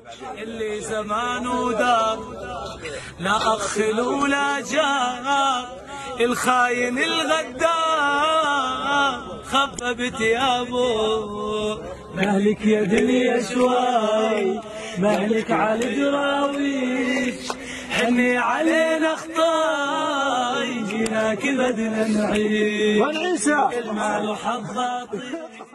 اللي زمان ودار لا أخ ولا جار، الخاين الغدار خفى بتيابه. مهلك يا دنيا شوي، مهلك على الدراويش، حني علينا خطاي، جيناك بدنا نعيش ونعيش المال وحظاطي.